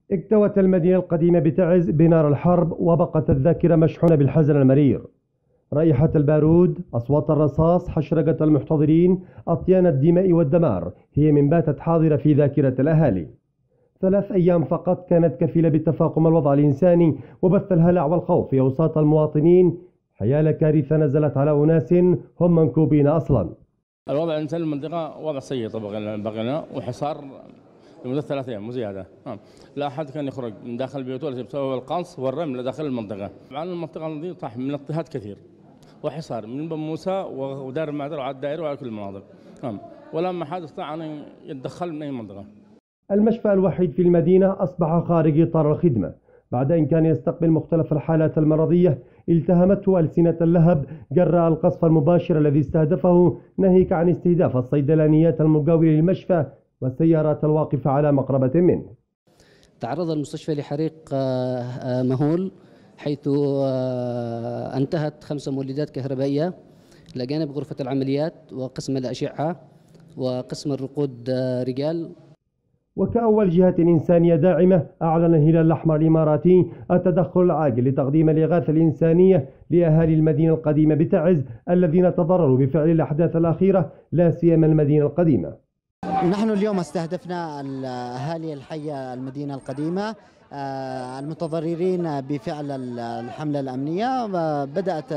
اكتوت المدينة القديمة بتعز بنار الحرب، وبقت الذاكرة مشحونة بالحزن المرير. رائحة البارود، أصوات الرصاص، حشرجة المحتضرين، أطيان الدماء والدمار هي من باتت حاضرة في ذاكرة الأهالي. 3 أيام فقط كانت كفيلة بتفاقم الوضع الإنساني وبث الهلع والخوف في أوساط المواطنين، حيال كارثة نزلت على أناس هم منكوبين أصلا. الوضع الإنساني المنطقة وضع سيء طبعا، بقينا وحصار لمدة 3 أيام وزيادة. لا أحد كان يخرج من داخل بيوته بسبب القنص والرمل داخل المنطقة. طبعا المنطقة دي طاح من اضطهاد كثير وحصار من بن موسى ودار المعدر وعلى الدائرة وعلى كل المناطق، ولا ما حد استطاع أن يتدخل من أي منطقة. المشفى الوحيد في المدينة أصبح خارج إطار الخدمة بعد أن كان يستقبل مختلف الحالات المرضية التهمته ألسنة اللهب جراء القصف المباشر الذي استهدفه، ناهيك عن استهداف الصيدلانيات المجاورة للمشفى والسيارات الواقفة على مقربة منه. تعرض المستشفى لحريق مهول، حيث انتهت 5 مولدات كهربائية إلى جانب غرفة العمليات وقسم الأشعة وقسم الرقود رجال. وكأول جهة إنسانية داعمة، أعلن الهلال الأحمر الإماراتي التدخل العاجل لتقديم الإغاثة الإنسانية لأهالي المدينة القديمة بتعز الذين تضرروا بفعل الأحداث الأخيرة، لا سيما المدينة القديمة. نحن اليوم استهدفنا أهالي الحي المدينة القديمة المتضررين بفعل الحملة الأمنية. بدأت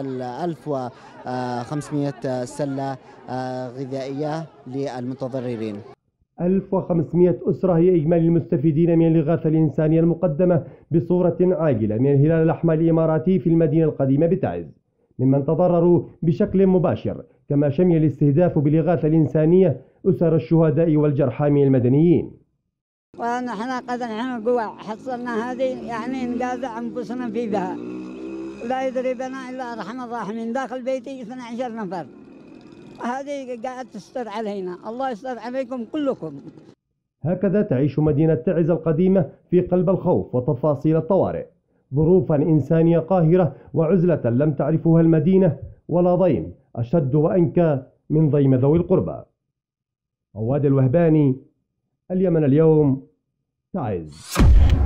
1500 سلة غذائية للمتضررين. 1500 أسرة هي إجمالي المستفيدين من الإغاثة الإنسانية المقدمة بصورة عاجلة من الهلال الأحمر الإماراتي في المدينة القديمة بتعز، ممن تضرروا بشكل مباشر، كما شمل الاستهداف بالإغاثة الإنسانية أسر الشهداء والجرحى من المدنيين. ونحن قد قوة حصلنا هذه يعني نجازع أنفسنا في بها، لا يدري بنا إلا أرحم الراحمين. داخل بيتي 12 نفر، هذه قاعد تستر علينا، الله يستر عليكم كلكم. هكذا تعيش مدينة تعز القديمة في قلب الخوف وتفاصيل الطوارئ، ظروفا إنسانية قاهرة وعزلة لم تعرفها المدينة، ولا ضيم أشد وأنكى من ضيم ذوي القربى. عواد الوهباني، اليمن اليوم، تعز.